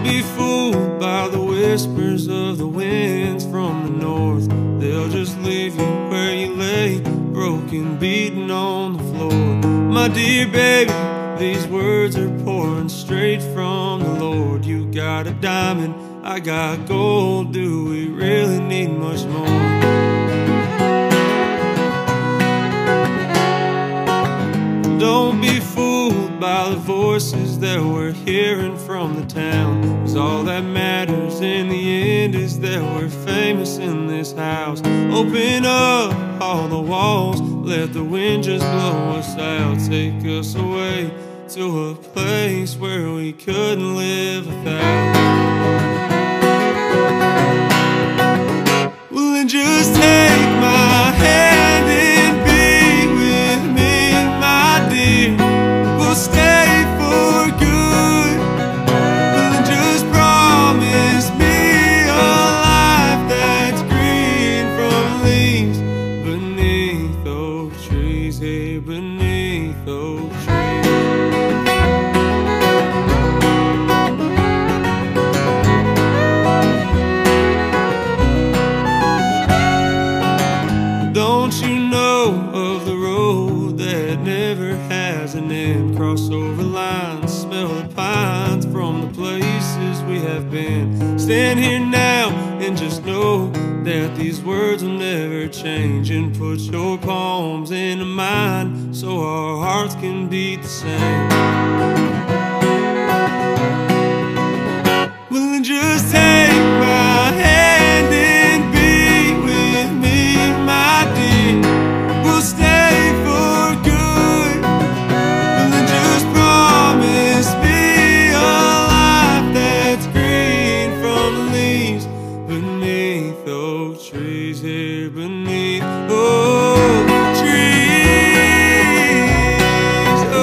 be fooled by the whispers of the winds from the north. They'll just leave you where you lay, broken, beaten on the floor. My dear baby, these words are pouring straight from the Lord. You got a diamond, I got gold. Do we really need much more? Don't be fooled by the voices that we're hearing from the town, 'cause all that matters in the end is that we're famous in this house. Open up all the walls, let the wind just blow us out. Take us away to a place where we couldn't live without. Well, then just take my hand and be with me, my dear. We'll stay for good. Well, then just promise me a life that's green from leaves beneath oak trees, hey, beneath oak trees. Don't you know of the road that never has an end? Cross over lines, smell the pines from the places we have been. Stand here now and just know that these words will never change. And put your palms into mine so our hearts can beat the same. Well, then just take my hand and be with me, my dear. We'll stay for good. Well, then just promise me a life that's green from the leaves beneath oak trees, here beneath oak trees. Oh.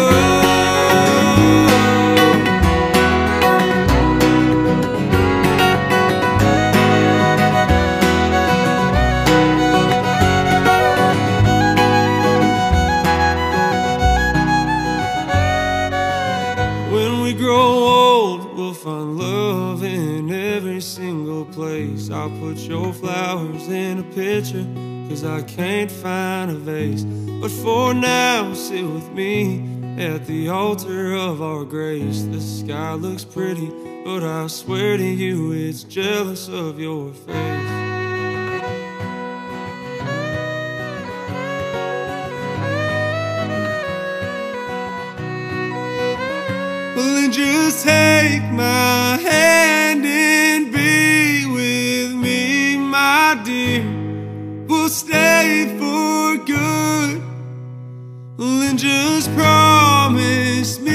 When we grow old, we'll find love in every single place. I'll put your flowers in a pitcher, 'cause I can't find a vase. But for now, sit with me at the altar of our grace. The sky looks pretty, but I swear to you it's jealous of your face. Well, then just take my hand and be with me, my dear. We'll stay for good. Well, then just promise me